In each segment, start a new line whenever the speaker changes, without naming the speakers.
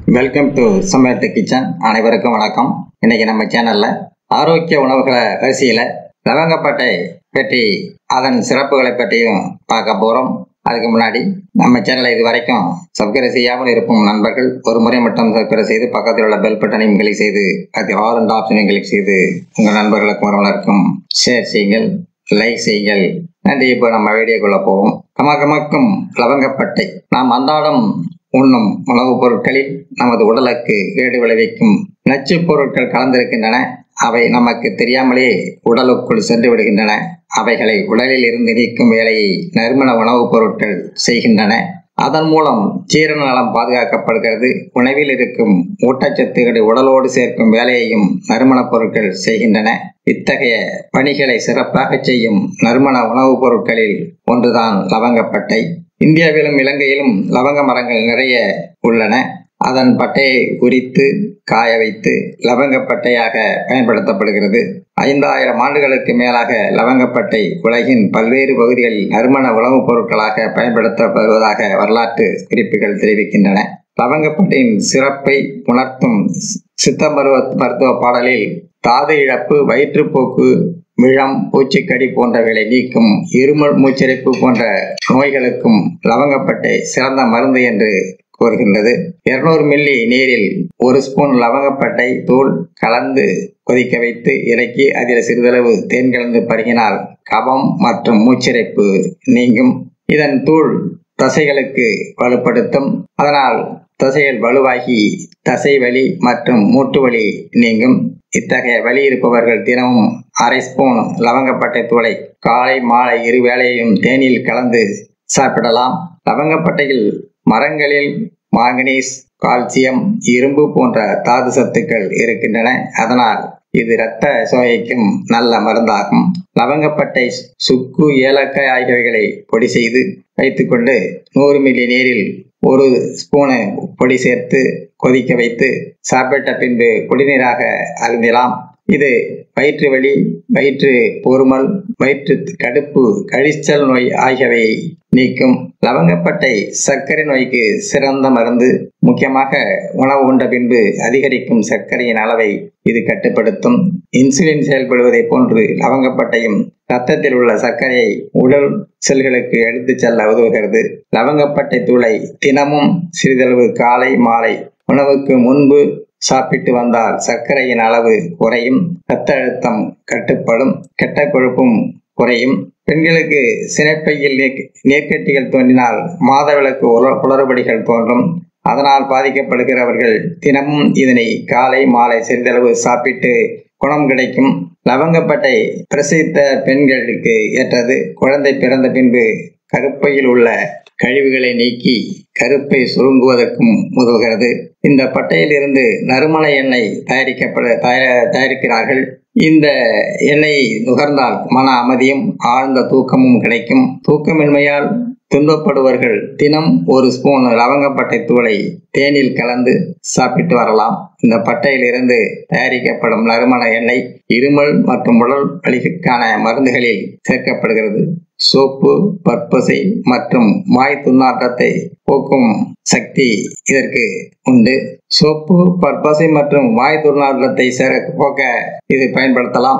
Welcome to சமையல் kitchen. அனைவருக்கும் வணக்கம். இன்னைக்கு நம்ம சேனல்ல ஆரோக்கிய உணவுகளை வரிசையில லவங்கப்பட்டை பற்றி அதன் சிறப்புகளை பற்றியும் பார்க்க போறோம். அதுக்கு முன்னாடி நம்ம சேனலை இது வரைக்கும் சப்ஸ்கிரைப் செய்யாமல் இருக்கும் நண்பர்கள் ஒரு முறை மட்டும் சப்ஸ்கிரைப் செய்து பக்கத்தில் உள்ள பெல் பட்டனையும் கிளிக் செய்து அது ஆல் அண்ட் ஆப்ஷனையும் கிளிக் செய்து உங்கள் நண்பர்களுக்கும் உறவினருக்கும் ஷேர் செய்யுங்கள், லைக் செய்யுங்கள். நன்றி. இப்போ நம்ம வீடியோக்குள்ள போவோம். கமகமக்கும் லவங்கப்பட்டை நாம் அன்றாடம் உண்ணும் உணவுப் பொருட்களில் நமது உடலுக்கு கேடு விளைவிக்கும் நச்சு பொருட்கள் கலந்திருக்கின்றன. அவை நமக்கு தெரியாமலே உடலுக்குள் சென்று விடுகின்றன. அவைகளை உடலில் இருந்து நீக்கும் வேலையை நறுமண உணவுப் பொருட்கள் செய்கின்றன. அதன் மூலம் ஜீரண நலம் பாதுகாக்கப்படுகிறது. உணவில் இருக்கும் ஊட்டச்சத்துக்களை உடலோடு சேர்க்கும் வேலையையும் நறுமணப் பொருட்கள் செய்கின்றன. இத்தகைய பணிகளை சிறப்பாக செய்யும் நறுமண உணவுப் பொருட்களில் ஒன்றுதான் லவங்கப்பட்டை. இந்தியாவிலும் இலங்கையிலும் லவங்க மரங்கள் நிறைய உள்ளன. அதன் பட்டையை உரித்து காய வைத்து லவங்கப்பட்டையாக பயன்படுத்தப்படுகிறது. 5000 ஆண்டுகளுக்கு மேலாக லவங்கப்பட்டை உலகின் பல்வேறு பகுதிகளில் நறுமண உணவுப் பொருட்களாக பயன்படுத்தப்படுவதாக வரலாற்று குறிப்புகள் தெரிவிக்கின்றன. லவங்கப்பட்டையின் சிறப்பை உணர்த்தும் சித்த மருத்துவ பாடலில் தாது இழப்பு, வயிற்றுப்போக்கு, விஷம், பூச்சிக்கடி போன்றவைகளை நீக்கும் இருமல், மூச்சிறைப்பு போன்ற நோய்களுக்கும் லவங்கப்பட்டை சிறந்த மருந்து என்று கூறுகின்றது. 200 மில்லி நீரில் 1 ஸ்பூன் லவங்கப்பட்டை தூள் கலந்து கொதிக்க வைத்து இறக்கி அதில் சிறிதளவு தேன் கலந்து பருகினால் கபம் மற்றும் மூச்சிறைப்பு நீங்கும். இதன் தூள் தசைகளுக்கு வலுப்படுத்தும். அதனால் தசைகள் வலுவாகி தசை வலி மற்றும் மூட்டு வலி நீங்கும். இத்தகைய வலி இருப்பவர்கள் தினமும் 1/2 ஸ்பூன் லவங்கப்பட்டை தூளை காலை மாலை இரு வேளையும் தேனில் கலந்து சாப்பிடலாம். லவங்கப்பட்டையில் மரங்களில் மாங்கனீஸ், கால்சியம், இரும்பு போன்ற தாது சத்துக்கள் இருக்கின்றன. அதனால் இது இரத்த சோகைக்கும் நல்ல மருந்தாகும். லவங்கப்பட்டை, சுக்கு, ஏலக்காய் ஆகியவைகளை பொடி செய்து வைத்துக்கொண்டு 100 மில்லி நீரில் 1 ஸ்பூனு பொடி சேர்த்து கொதிக்க வைத்து சாப்பிட்ட பின்பு குடிநீராக அருந்தலாம். இது வயிற்று வலி, வயிற்று பொறுமல், வயிற்று கடுப்பு, கழிச்சல் நோய் ஆகியவை நீக்கும். லவங்கப்பட்டை சர்க்கரை நோய்க்கு சிறந்த மருந்து. முக்கியமாக உணவு உண்ட பின்பு அதிகரிக்கும் சர்க்கரையின் அளவை இது கட்டுப்படுத்தும். இன்சுலின் செயல்படுவதை போன்று லவங்கப்பட்டையும் இரத்தத்தில் உள்ள சர்க்கரையை உடல் செல்களுக்கு எடுத்து செல்ல உதவுகிறது. லவங்கப்பட்டை தூளை தினமும் சிறிதளவு காலை மாலை உணவுக்கு முன்பு சாப்பிட்டு வந்தால் சர்க்கரையின் அளவு குறையும், இரத்த அழுத்தம் கட்டுப்படும், கெட்ட கொழுப்பும் குறையும். பெண்களுக்கு சினைப்பையில் நீர்க்கட்டிகள் தோன்றினால் மாதவிலக்கு குளறுபடிகள் தோன்றும். அதனால் பாதிக்கப்படுகிறவர்கள் தினமும் இதனை காலை மாலை சிறிதளவு சாப்பிட்டு குணம் கிடைக்கும். லவங்கப்பட்டை பிரசவித்த பெண்களுக்கு ஏற்றது. குழந்தை பிறந்த பின்பு கருப்பையில் உள்ள கழிவுகளை நீக்கி கருப்பை சுருங்குவதற்கும் உதவுகிறது. இந்த பட்டையில் இருந்து நறுமண எண்ணெய் தயாரிக்கிறார்கள். இந்த எண்ணெயை நுகர்ந்தால் மன அமைதியும் ஆழ்ந்த தூக்கமும் கிடைக்கும். தூக்கமின்மையால் துன்பப்படுவர்கள் தினம் 1 ஸ்பூன் லவங்கப்பட்டை தூளை தேனில் கலந்து சாப்பிட்டு வரலாம். இந்த பட்டையில் இருந்து தயாரிக்கப்படும் நறுமண எண்ணெய் இருமல் மற்றும் உடல் வலிக்கான மருந்துகளில் சேர்க்கப்படுகிறது. சோப்பு, பற்பசை மற்றும் வாய் துர்நாற்றத்தை போக்கும் சக்தி இதற்கு உண்டு. சோப்பு, பற்பசை மற்றும் வாய் துர்நாற்றத்தை போக்க இது பயன்படுத்தலாம்.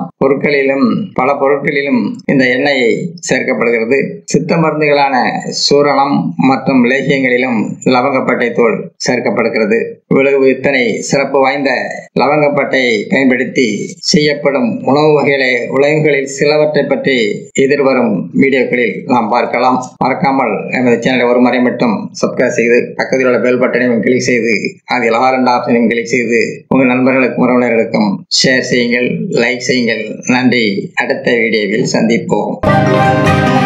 பல பொருட்களிலும் இந்த எண்ணெயை சேர்க்கப்படுகிறது. சித்த மருந்துகளான சூரணம் மற்றும் லேகியங்களிலும் லவங்கப்பட்டை தூள் சேர்க்கப்படுகிறது. இவ்வளவு இத்தனை சிறப்பு வாய்ந்த லவங்கப்பட்டையை பயன்படுத்தி செய்யப்படும் உணவுகளில் சிலவற்றை பற்றி எதிர்வரும் வீடியோக்களில் நாம் பார்க்கலாம். மறக்காமல் நமது சேனலை ஒரு முறை மட்டும் சப்ஸ்கிரைப் செய்து பக்கத்தில் உள்ள பெல் பட்டனையும் கிளிக் செய்து அதில் ஆல் அண்ட் ஆப்ஷனையும் கிளிக் செய்து உங்கள் நண்பர்களுக்கும் உறவினர்களுக்கும் ஷேர் செய்யுங்கள், லைக் செய்யுங்கள். நன்றி. அடுத்த வீடியோவில் சந்திப்போம்.